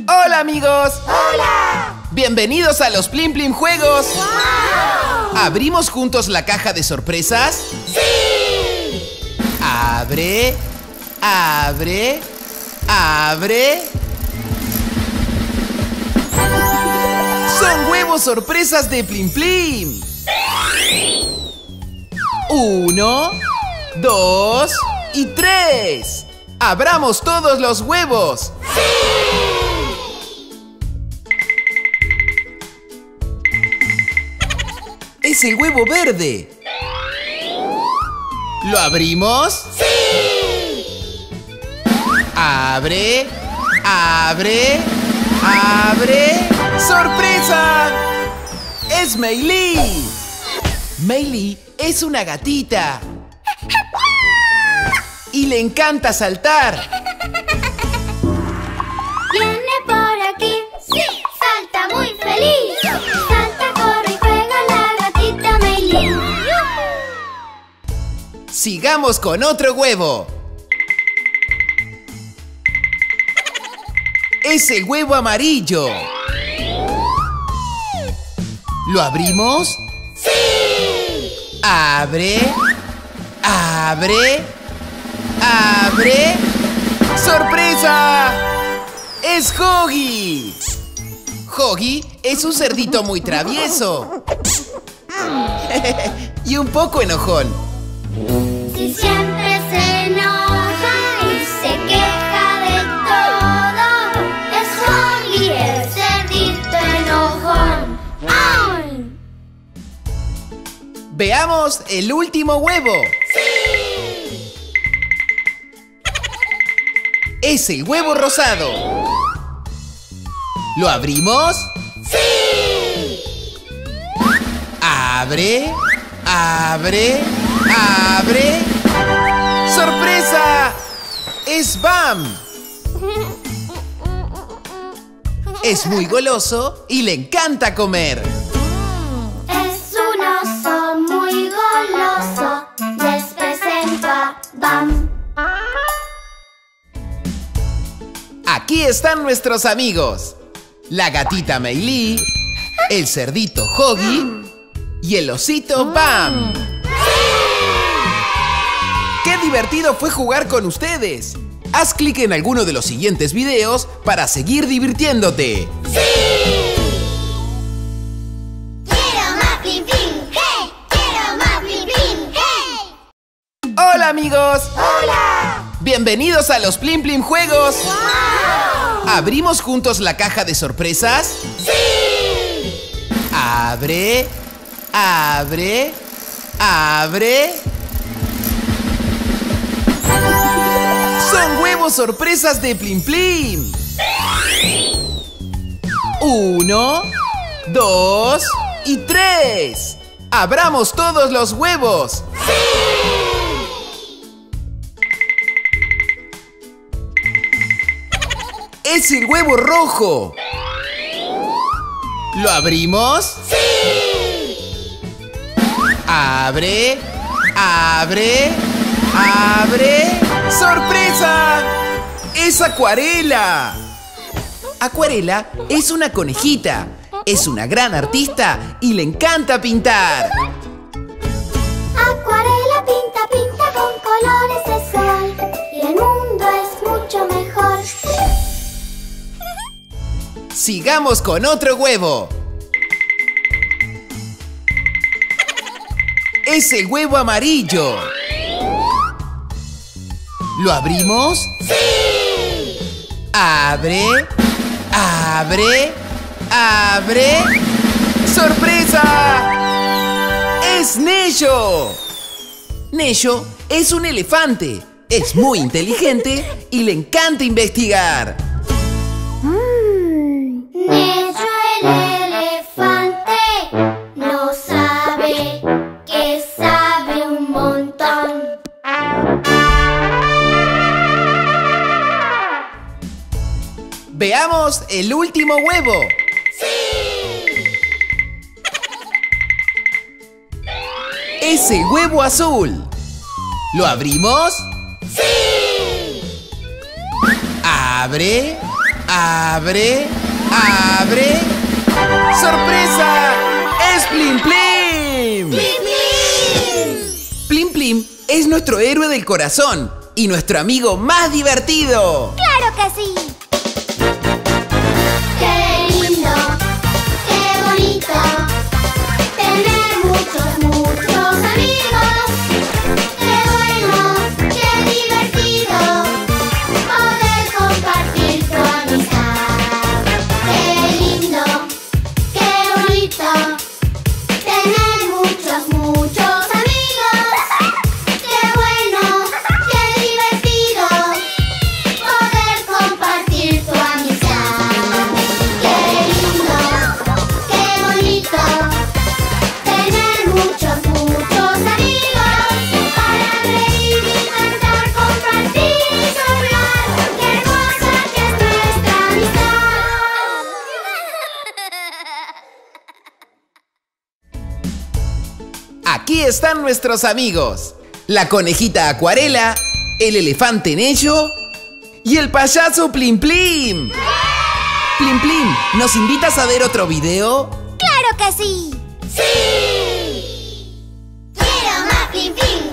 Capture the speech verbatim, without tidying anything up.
¡Hola, amigos! ¡Hola! ¡Bienvenidos a los Plim Plim Juegos! ¡Wow! ¿Abrimos juntos la caja de sorpresas? ¡Sí! Abre, abre, abre. ¡Son huevos sorpresas de Plim Plim! Uno, dos y tres. ¡Abramos todos los huevos! ¡Sí! ¡Es el huevo verde! ¿Lo abrimos? ¡Sí! ¡Abre! ¡Abre! ¡Abre! ¡Sorpresa! ¡Es Meili! Meili es una gatita y le encanta saltar. Viene por aquí, sí, salta muy feliz. Salta, corre y juega la gatita Meili. Sigamos con otro huevo. Es el huevo amarillo. ¿Lo abrimos? ¡Sí! Abre, abre, abre. ¡Sorpresa! ¡Es Hoggy! Hoggy es un cerdito muy travieso y un poco enojón. Si siempre se enoja y se queja de todo, es Hoggy, el cerdito enojón. ¡Ay! Veamos el último huevo. ¡Sí! Es el huevo rosado. ¿Lo abrimos? ¡Sí! Abre, abre, abre. ¡Sorpresa! ¡Es Bam! Es muy goloso y le encanta comer. Es un oso muy goloso. Les presento a Bam. Aquí están nuestros amigos. La gatita Meili, el cerdito Hoggy y el osito Bam. ¡Qué divertido fue jugar con ustedes! Haz clic en alguno de los siguientes videos para seguir divirtiéndote. ¡Sí! ¡Quiero más Plim Plim! ¡Hey! ¡Quiero más Plim Plim! ¡Hey! ¡Hola, amigos! ¡Hola! ¡Bienvenidos a los Plim Plim Juegos! ¡Wow! ¿Abrimos juntos la caja de sorpresas? ¡Sí! Abre, abre, abre. ¡Son huevos sorpresas de Plim Plim! Uno, dos y tres. ¡Abramos todos los huevos! ¡Es el huevo rojo! ¿Lo abrimos? ¡Sí! ¡Abre! ¡Abre! ¡Abre! ¡Sorpresa! ¡Es Acuarela! Acuarela es una conejita. Es una gran artista y le encanta pintar. Acuarela pinta, pinta con colores de sol. Y el mundo es mucho mejor. Sigamos con otro huevo. Es el huevo amarillo. ¿Lo abrimos? ¡Sí! Abre, abre, abre. ¡Sorpresa! ¡Es Nesho! Nesho es un elefante. Es muy inteligente y le encanta investigar. Nesho el elefante no sabe que sabe un montón. Veamos el último huevo. ¡Sí! Es el huevo azul. ¿Lo abrimos? ¡Sí! Abre, Abre, abre. ¡Sorpresa! ¡Es Plim Plim! ¡Plim Plim! Plim Plim es nuestro héroe del corazón y nuestro amigo más divertido. ¡Claro que sí! ¡Qué lindo! ¡Qué bonito! Tener muchos, muchos amigos. ¡Qué bueno! ¡Qué divertido! Poder compartir tu amistad. ¡Qué lindo! ¡Qué bonito! Tener muchos, muchos amigos. ¡Qué bueno! ¡Qué divertido! Poder compartir tu amistad. ¡Qué lindo! ¡Qué bonito! Tener muchos, muchos amigos. Para reír y cantar, compartir y soñar. ¡Qué hermosa que es nuestra amistad! Aquí están nuestros amigos. La conejita Acuarela, el elefante Neyo y el payaso Plim Plim. Plim Plim, ¿nos invitas a ver otro video? ¡Claro que sí! ¡Sí! ¡Quiero más Plim Plim!